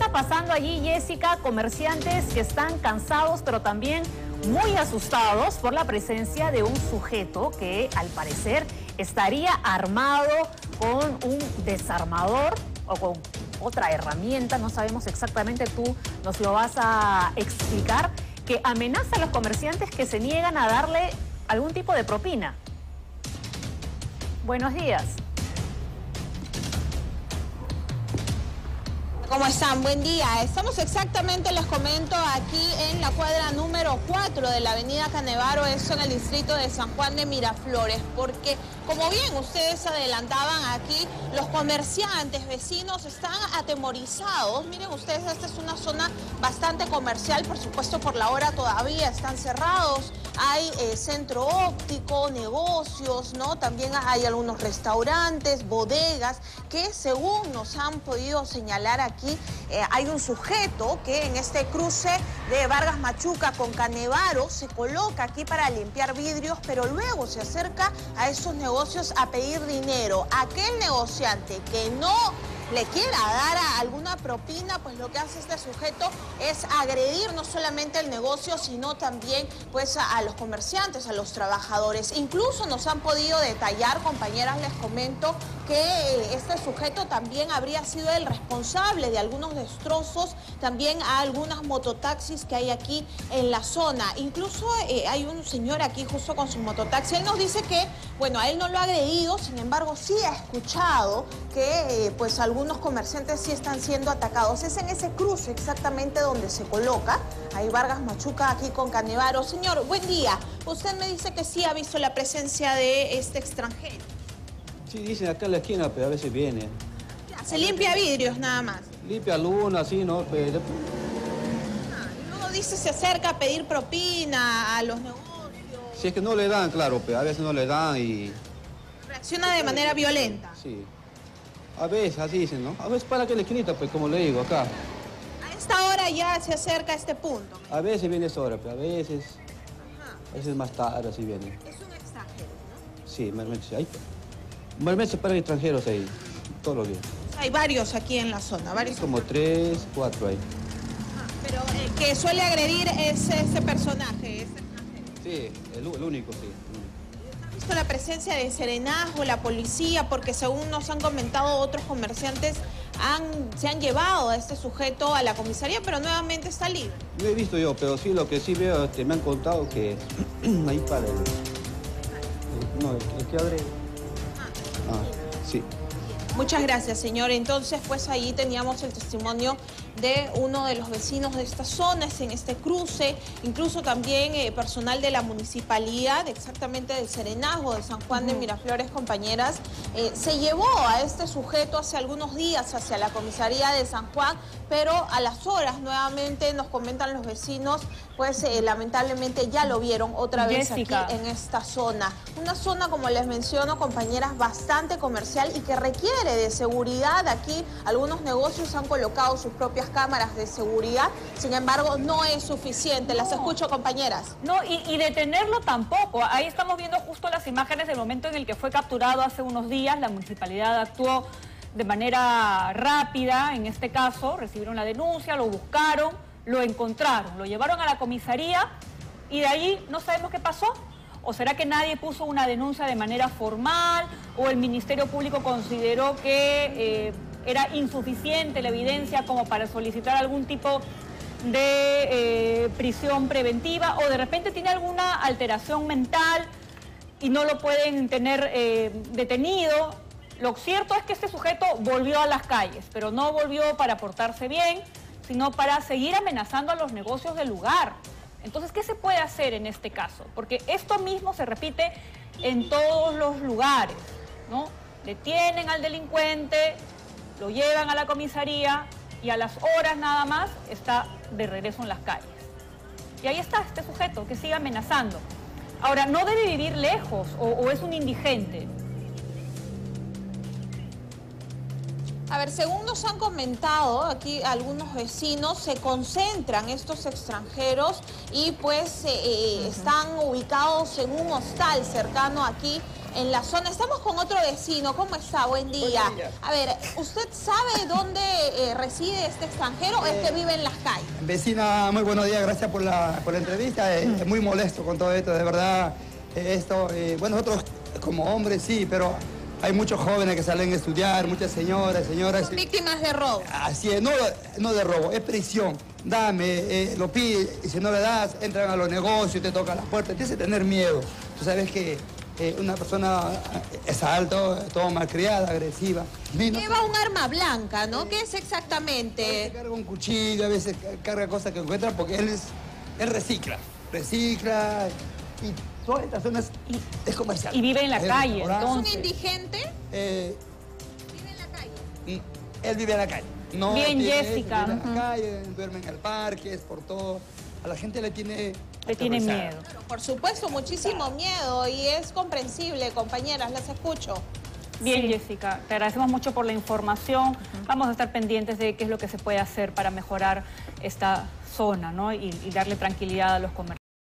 está pasando allí, Jessica? Comerciantes que están cansados, pero también muy asustados por la presencia de un sujeto que, al parecer, estaría armado con un desarmador o con otra herramienta, no sabemos exactamente, tú nos lo vas a explicar, que amenaza a los comerciantes que se niegan a darle algún tipo de propina. Buenos días. ¿Cómo están? Buen día. Estamos exactamente, les comento, aquí en la cuadra número 4 de la avenida Canevaro, eso en el distrito de San Juan de Miraflores, porque como bien ustedes adelantaban aquí, los comerciantes, vecinos están atemorizados. Miren ustedes, esta es una zona bastante comercial, por supuesto por la hora todavía están cerrados. Hay centro óptico, negocios, ¿no? También hay algunos restaurantes, bodegas, que según nos han podido señalar aquí, hay un sujeto que en este cruce de Vargas Machuca con Canevaro se coloca aquí para limpiar vidrios, pero luego se acerca a esos negocios a pedir dinero. Aquel negociante que no le quiera dar alguna propina, pues lo que hace este sujeto es agredir no solamente el negocio, sino también pues a los comerciantes, a los trabajadores. Incluso nos han podido detallar, compañeras, les comento, que este sujeto también habría sido el responsable de algunos destrozos también a algunas mototaxis que hay aquí en la zona. Incluso hay un señor aquí justo con su mototaxi. Él nos dice que, bueno, a él no lo ha agredido, sin embargo sí ha escuchado que pues algunos comerciantes sí están siendo atacados. Es en ese cruce exactamente donde se coloca. Hay Vargas Machuca aquí con Canevaro. Señor, buen día. Usted me dice que sí ha visto la presencia de este extranjero. Sí, dicen acá en la esquina, pero a veces viene. Se limpia vidrios nada más. Limpia luna, así, ¿no? Pero... luego dice se acerca a pedir propina a los negocios. Si es que no le dan, claro, pero a veces no le dan y... Reacciona de manera violenta. Sí. A veces, así dicen, ¿no? A veces para que la esquinita, pues como le digo, acá. A esta hora ya se acerca a este punto. A veces viene esa hora, pero a veces más tarde así viene. Es un extranjero, ¿no? Sí, normalmente sí. Normalmente se paran extranjeros ahí, todos los días. Hay varios aquí en la zona, varios. Como 3, 4 ahí. Pero que suele agredir es ese personaje, ese extranjero. Sí, el único, sí. ¿Han visto la presencia de serenazgo, la policía? Porque según nos han comentado otros comerciantes, se han llevado a este sujeto a la comisaría, pero nuevamente está libre. No he visto yo, pero sí lo que sí veo, me han contado que ahí para el que abre. Sí. Muchas gracias, señor. Entonces, pues ahí teníamos el testimonio de uno de los vecinos de esta zona, en este cruce, incluso también personal de la municipalidad, exactamente del Serenazgo de San Juan de Miraflores, compañeras, se llevó a este sujeto hace algunos días hacia la comisaría de San Juan, pero a las horas nuevamente nos comentan los vecinos, pues lamentablemente ya lo vieron otra vez, Jessica, aquí en esta zona. Una zona, como les menciono, compañeras, bastante comercial y que requiere de seguridad. Aquí algunos negocios han colocado sus propias cámaras de seguridad, sin embargo no es suficiente. Las escucho, compañeras. No, y detenerlo tampoco. Ahí estamos viendo justo las imágenes del momento en el que fue capturado hace unos días. La municipalidad actuó de manera rápida, en este caso recibieron la denuncia, lo buscaron, lo encontraron, lo llevaron a la comisaría y de ahí no sabemos qué pasó. ¿O será que nadie puso una denuncia de manera formal o el Ministerio Público consideró que era insuficiente la evidencia como para solicitar algún tipo de prisión preventiva, o de repente tiene alguna alteración mental y no lo pueden tener detenido? Lo cierto es que este sujeto volvió a las calles, pero no volvió para portarse bien, sino para seguir amenazando a los negocios del lugar. Entonces, ¿qué se puede hacer en este caso? Porque esto mismo se repite en todos los lugares, ¿no? Detienen al delincuente, lo llevan a la comisaría y a las horas nada más está de regreso en las calles. Y ahí está este sujeto que sigue amenazando. Ahora, no debe vivir lejos o es un indigente. A ver, según nos han comentado aquí algunos vecinos, se concentran estos extranjeros y pues están ubicados en un hostal cercano aquí en la zona. Estamos con otro vecino. ¿Cómo está? Buen día. Buen día. A ver, ¿usted sabe dónde reside este extranjero o es que vive en las calles? Vecina, muy buenos días, gracias por la entrevista. Es muy molesto con todo esto, de verdad. Bueno, nosotros como hombres sí, pero hay muchos jóvenes que salen a estudiar, muchas señoras. Son víctimas de robo. Así es, no de robo, es prisión. Dame, lo pide, y si no le das, entran a los negocios, te tocan las puertas, tienes que tener miedo. Tú sabes que una persona es alto, todo malcriada, agresiva. Lleva un arma blanca, ¿no? ¿Qué es exactamente? A veces carga un cuchillo, a veces carga cosas que encuentra porque él recicla y toda esta zona es comercial. Y vive en la calle, ¿Es un entonces. indigente? Vive en la calle. Él vive en la calle. No Bien, tiene Jessica. Vive en la calle, duerme en el parque, es por todo. A la gente le tiene miedo. Por supuesto, muchísimo miedo y es comprensible, compañeras, las escucho. Bien, Jessica, te agradecemos mucho por la información. Vamos a estar pendientes de qué es lo que se puede hacer para mejorar esta zona, ¿no? Y darle tranquilidad a los comerciantes.